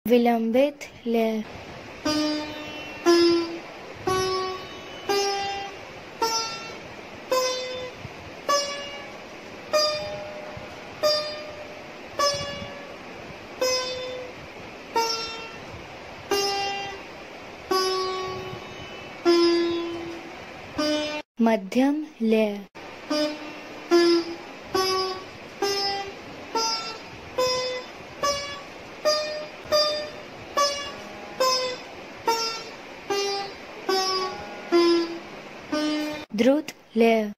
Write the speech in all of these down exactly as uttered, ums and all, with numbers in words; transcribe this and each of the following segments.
विलंबित लय। मध्यम लय। द्रुत लय।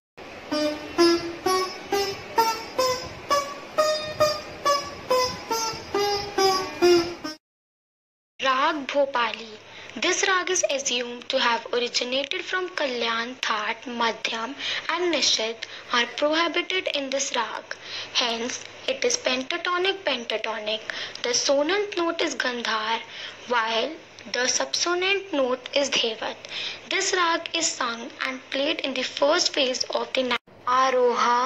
Rag Bhopali. This rag is assumed to have originated from Kalyan, That, Madhyam and Nishit are prohibited in this rag. Hence, it is pentatonic pentatonic. The sonant note is Gandhar while the subsonant note is Dhevat. This rag is sung and played in the first phase of the night. Aroha,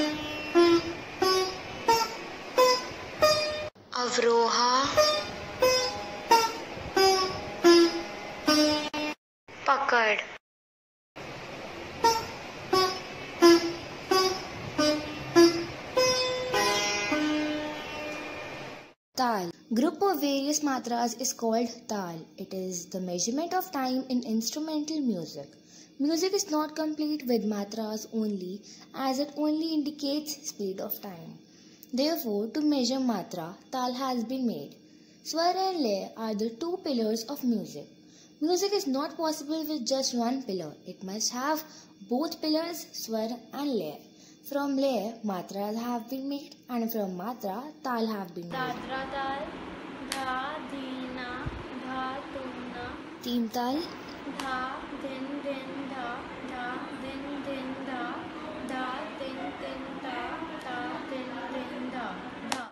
Avroha, Pakad. Tal. Group of various matras is called tal. It is the measurement of time in instrumental music. Music is not complete with matras only, as it only indicates speed of time. Therefore, to measure matra, tal has been made. Swar and lay are the two pillars of music. Music is not possible with just one pillar. It must have both pillars, swar and lay. From lay, matras have been made, and from matra, tal have been made. Dadra ताल, धा धीना, धा तुमना, तीन ताल, धा दिन दिन धा, धा दिन दिन धा, धा दिन दिन धा, धा दिन दिन धा, धा।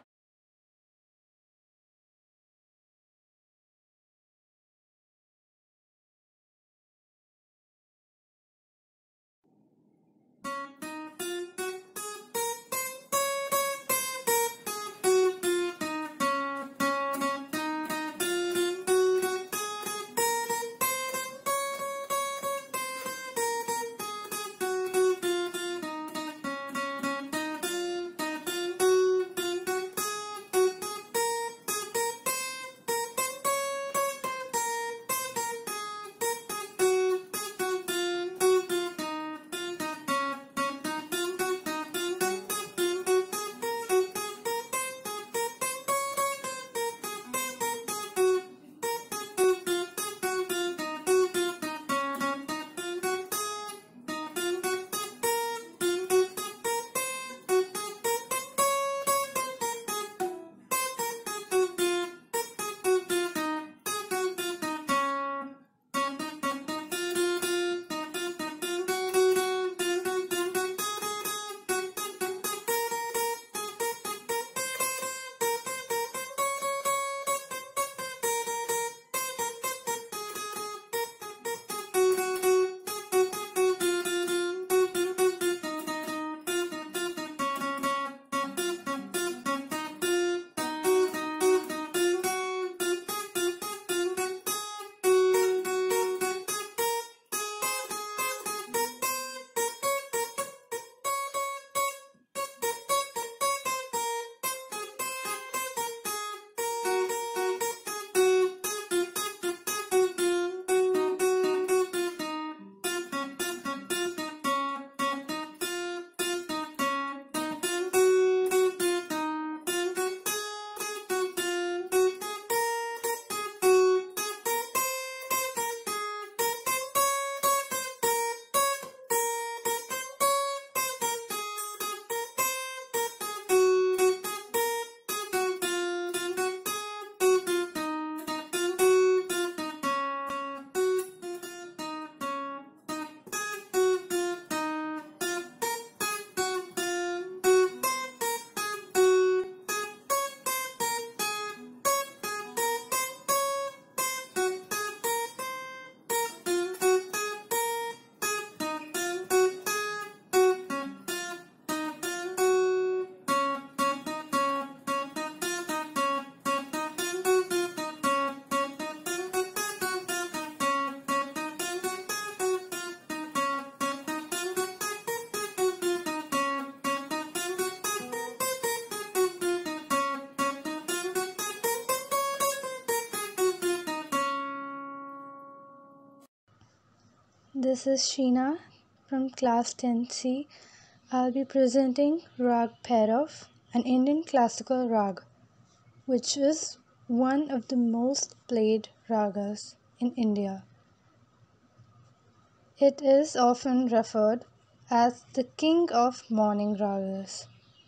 This is Sheena from class ten C. I'll be presenting Rag Bhairav, an Indian classical rag, which is one of the most played ragas in India. It is often referred as the king of morning ragas.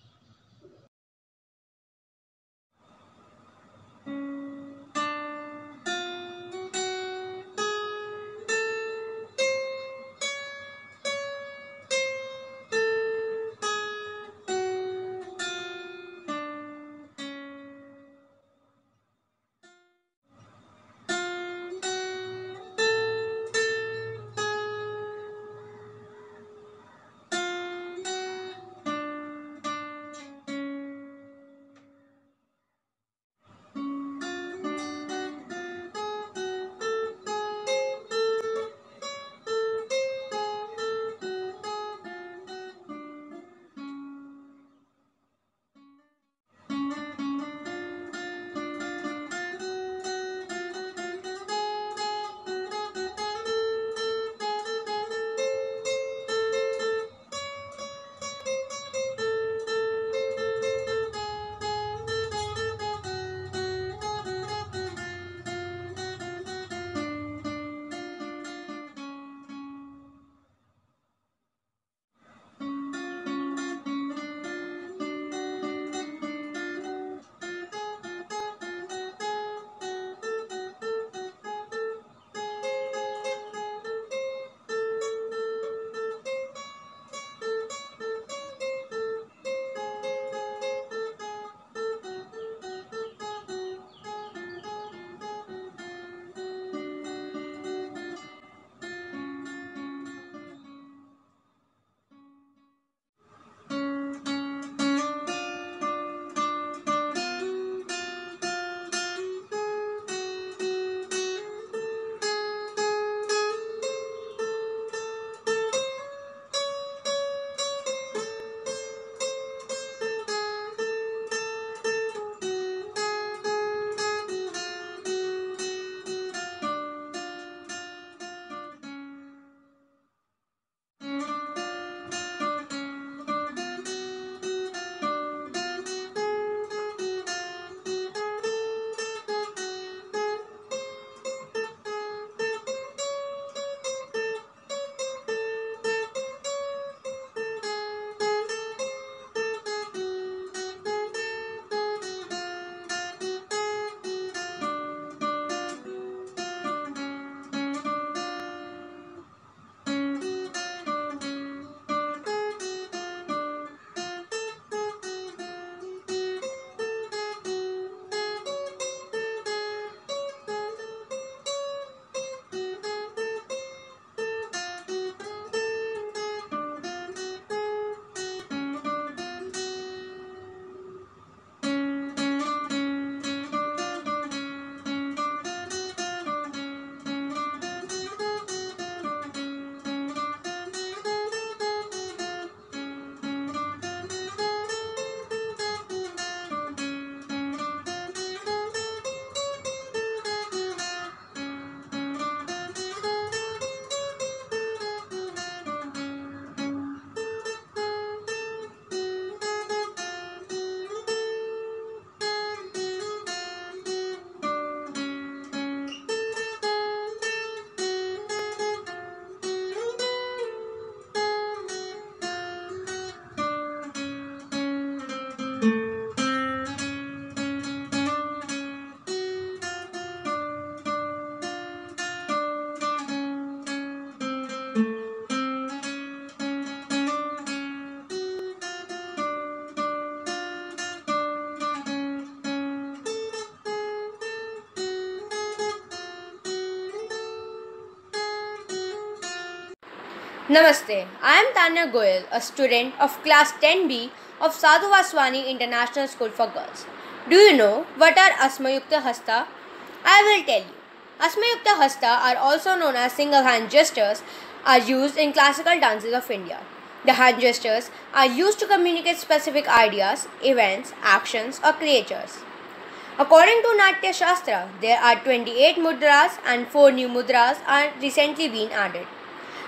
Namaste, I am Tanya Goyal, a student of class ten B of Sadhu Vaswani International School for Girls. Do you know what are Asmayukta Hasta? I will tell you. Asmayukta Hasta are also known as single hand gestures are used in classical dances of India. The hand gestures are used to communicate specific ideas, events, actions or creatures. According to Natya Shastra, there are twenty-eight mudras and four new mudras are recently been added.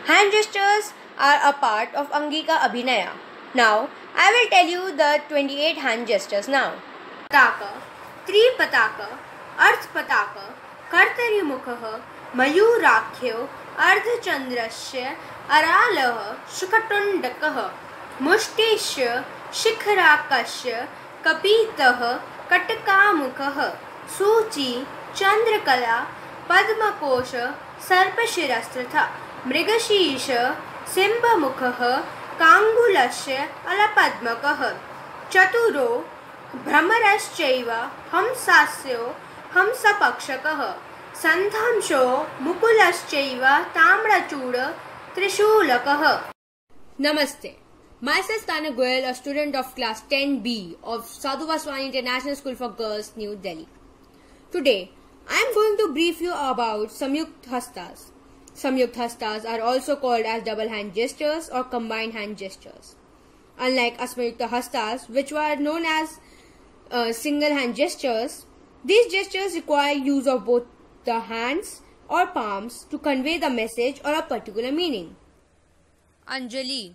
Hand gestures are a part of Angika Abhinaya. Now, I will tell you the twenty-eight hand gestures now. Pataka, Tripataka, Arthpataka, Kartarimukha, Mayurakhyo, Ardhachandrasya, Aralah, Shukatundakah, Mushtishya, Shikharakashya, Kapitah, Katakamukah, Suchi, Chandrakala, Padmakosha, Sarpashirastratha, Mrigashisha, Simbamukah, Kangulasya, Alapadmakah, Chaturo, Brahmaraschaiva, Hamsasyo, Hamsapakshakah, Santhamsho, Mukulaschaiva, Tamrachuda, Trishulakah. Namaste. Myself Tanya Goyal, a student of class ten B of Sadhu Vaswani International School for Girls, New Delhi. Today, I am going to brief you about Samyukt Hastas. Samyukt Hastas are also called as double hand gestures or combined hand gestures. Unlike Asmayukta Hastas, which were known as uh, single hand gestures, these gestures require use of both the hands or palms to convey the message or a particular meaning. Anjali,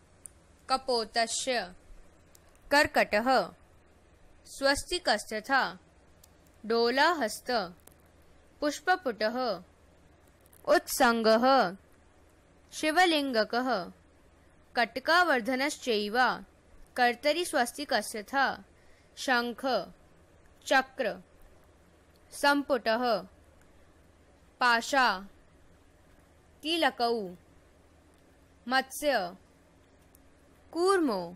Kapotasya, Karkataha, Swastikasthatha, Dola Hasta, Pushpaputaha, Utsangaha, Shivalingakaha, Katka Vardhanaschaiva, Kartari Swastikasthatha, Shankha, Chakra, Samputaha, Pasha, Kilakau, Matsya, Kurmo,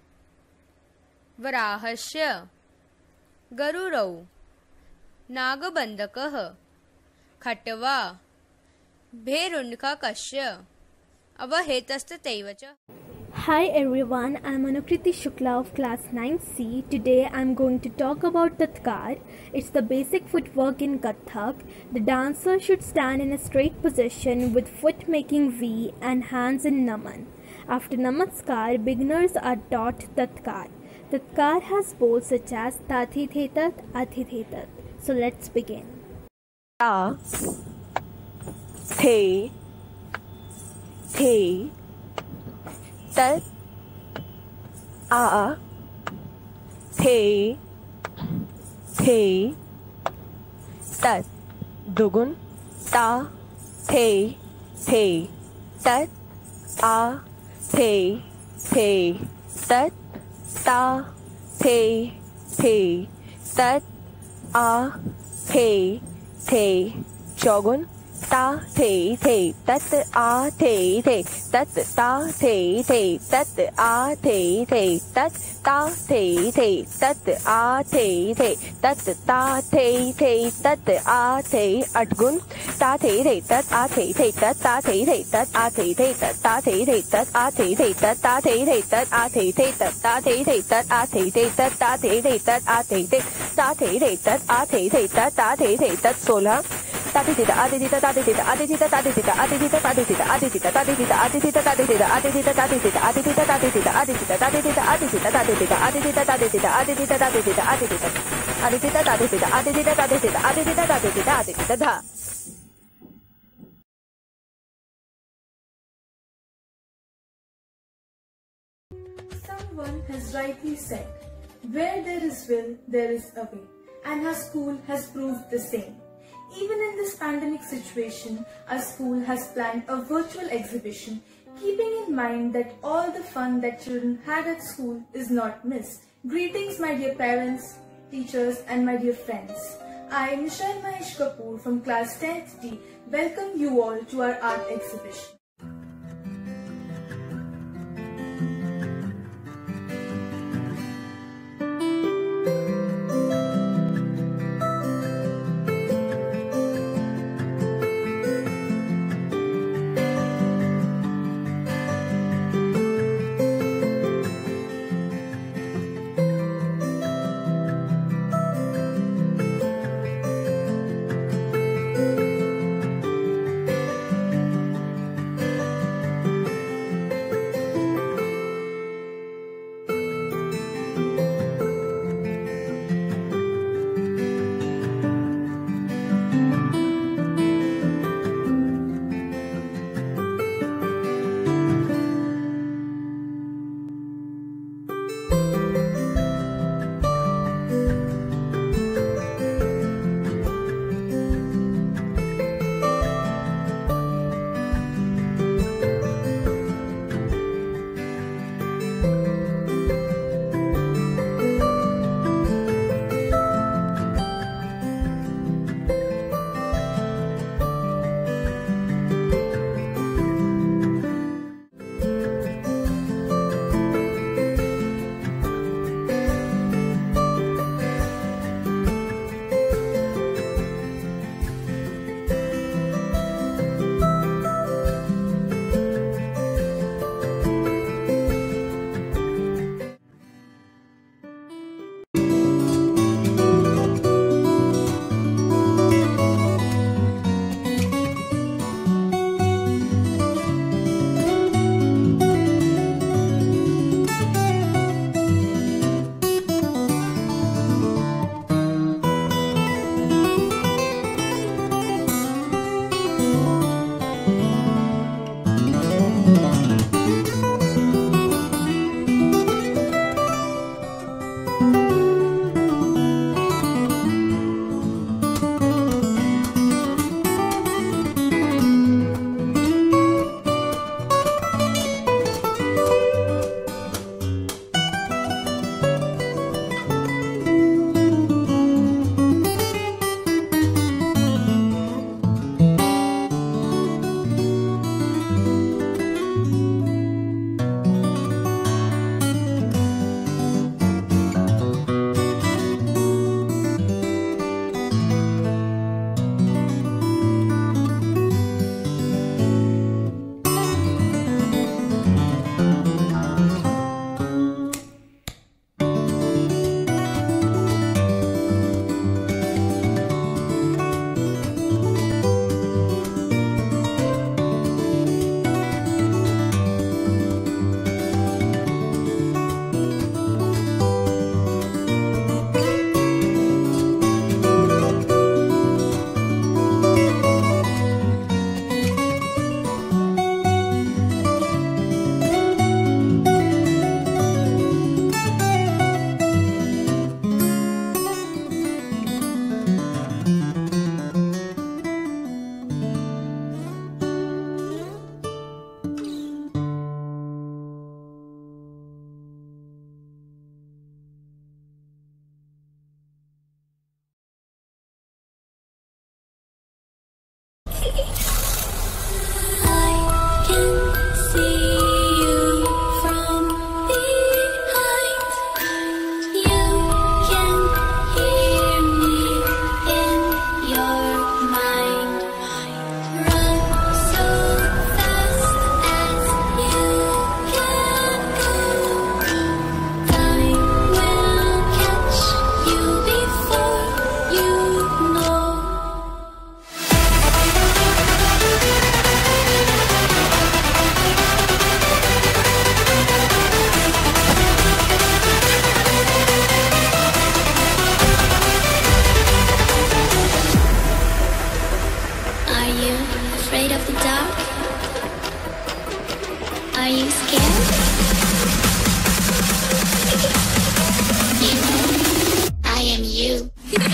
Varahasya, Garurau, Nagabandakah, Khatava, Bherundka Kashya, Avahetasthataivacha. Hi everyone, I'm Anukriti Shukla of class nine C. Today I'm going to talk about Tatkar. It's the basic footwork in Kathak. The dancer should stand in a straight position with foot making V and hands in Naman. After Namaskar, beginners are taught Tatkar. Tatkar has bows such as Tathithetat, Athithetat. So let's begin. Ta, The, The, Tat, A, The, The, Tat, Dugun, Ta, The, The, Tat, A, The, The, Tat, Ta, The, The, Tat, A, The, The, Chogun, Ta, The, The, Tat, A, The, The, Tat, Ta, The, The, Tat, A, The, The, Tat, Ta, The, The, Tat, A, The, The, Tat, Ta, The, The, Tat, A, The, Atgun, Ta, The, The, Tat, A, The, The, Tat, Ta, The, The, Tat, A, The, The, Tat, Ta, The, The, Tat, A, The, The, Tat, Ta, The, The, Tat, A, The, The, Tat, Ta, The, The, Tat, A, The, The, Tat, Ta, The, The, Tat, A, The, The, Ta, The, The, Tat, A, The, The, Tat, Ta, The, The, Tat, सोलह तादिदिता आदिदिता तादिदिता आदिदिता तादिदिता आदिदिता तादिदिता आदिदिता तादिदिता आदिदिता तादिदिता आदिदिता तादिदिता आदिदिता तादिदिता आदिदिता तादिदिता आदिदिता तादिदिता आदिदिता तादिदिता आदिदिता तादिदिता आदिदिता आदिदिता तादिदिता आदिदिता तादिदिता आदिदिता तादिदिता आदिदिता धा. Someone has rightly said, where there is will, there is a way, and our school has proved the same. Even in this pandemic situation, our school has planned a virtual exhibition, keeping in mind that all the fun that children had at school is not missed. Greetings my dear parents, teachers and my dear friends. I am Nishan Mahesh Kapoor from class tenth D. Welcome you all to our art exhibition. Are you scared? I am you.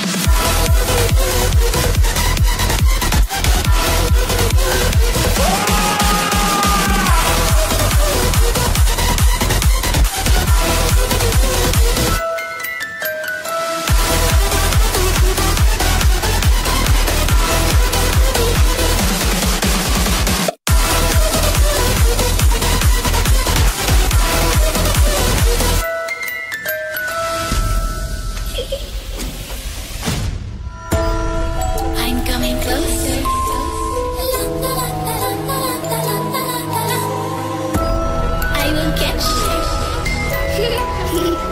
I'm coming closer. I will catch you.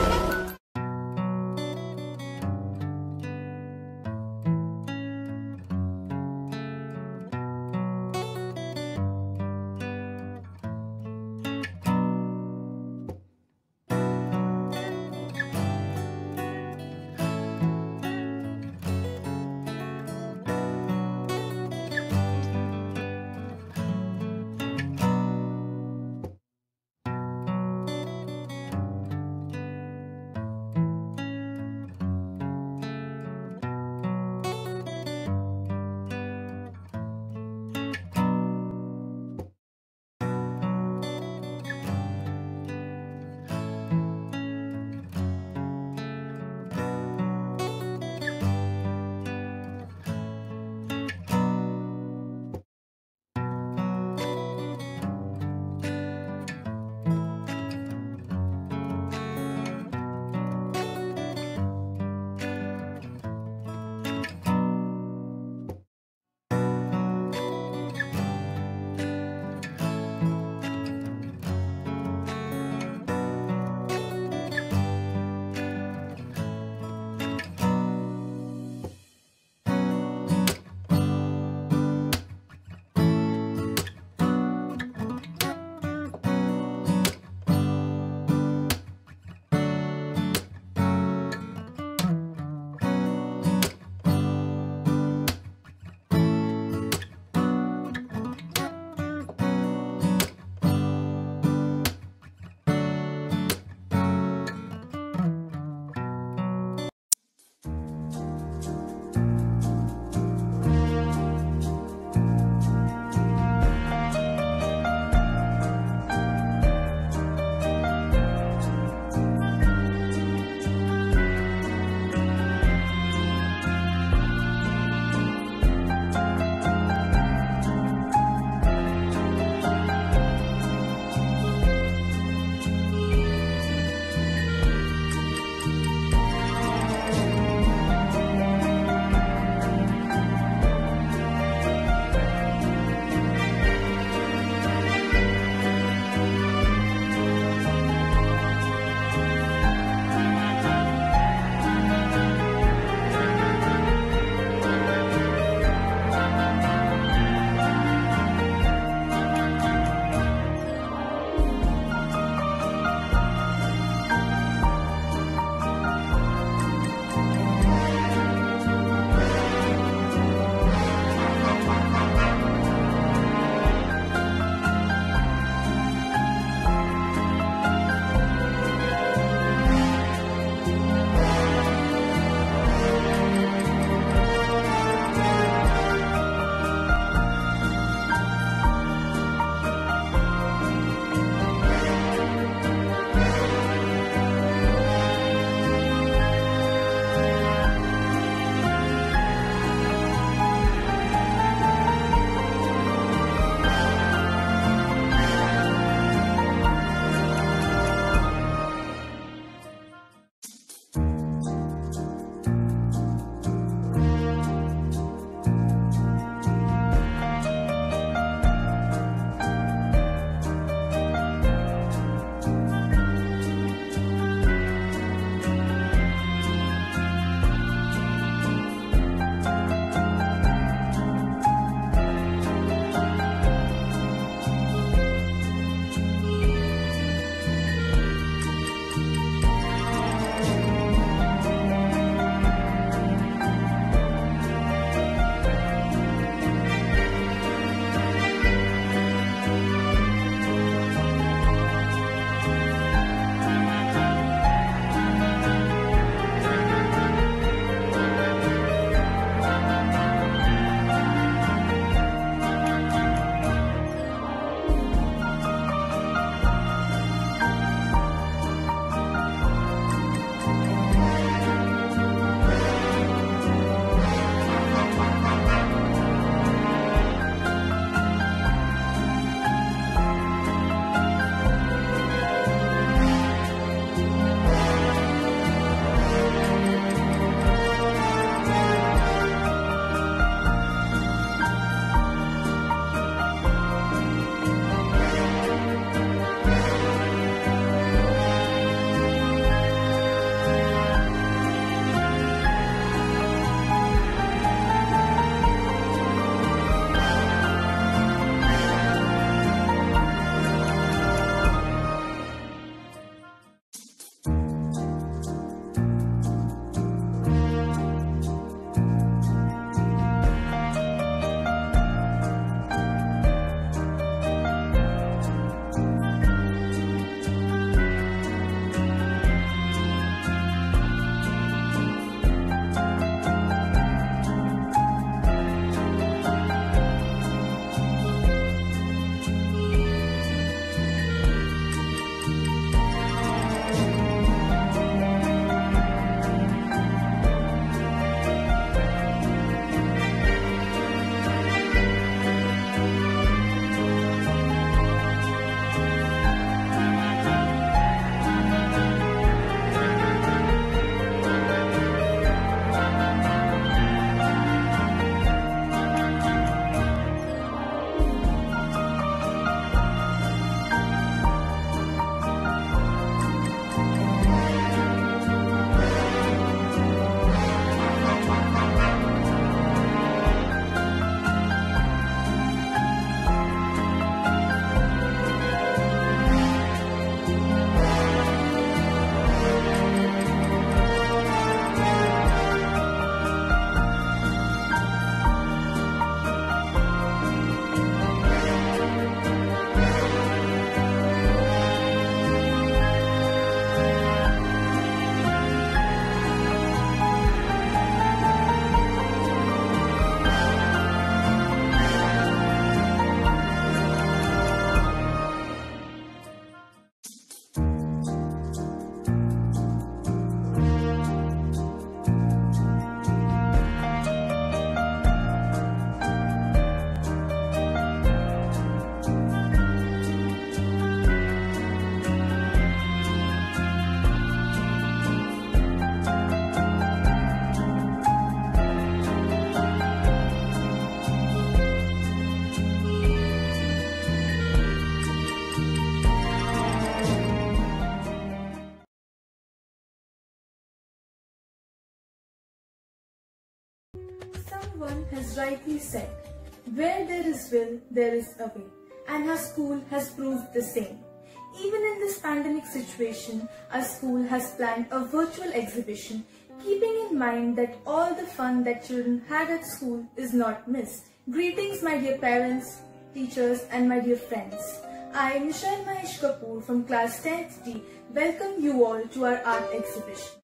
Someone has rightly said, where there is will, there is a way, and our school has proved the same. Even in this pandemic situation, our school has planned a virtual exhibition, keeping in mind that all the fun that children had at school is not missed. Greetings, my dear parents, teachers, and my dear friends. I, Michelle Mahesh Kapoor from class tenth D, welcome you all to our art exhibition.